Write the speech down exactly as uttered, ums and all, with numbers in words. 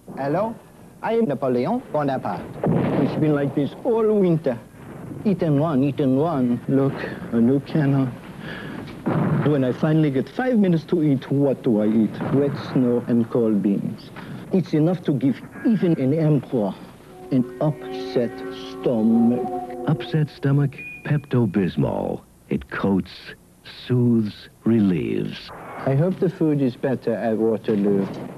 Hello? I am Napoleon Bonaparte. It's been like this all winter. Eat and run, eat and run. Look, a new cannon. When I finally get five minutes to eat, what do I eat? Wet snow and cold beans. It's enough to give even an emperor an upset stomach. Upset stomach? Pepto Bismol. It coats, soothes, relieves. I hope the food is better at Waterloo.